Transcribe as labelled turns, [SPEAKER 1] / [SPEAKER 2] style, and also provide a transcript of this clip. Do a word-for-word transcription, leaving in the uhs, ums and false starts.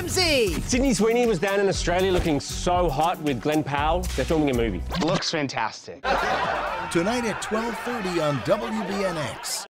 [SPEAKER 1] Ramsey.
[SPEAKER 2] Sydney Sweeney was down in Australia looking so hot with Glenn Powell. They're filming a movie.
[SPEAKER 3] Looks fantastic.
[SPEAKER 4] Tonight at twelve thirty on W B N X.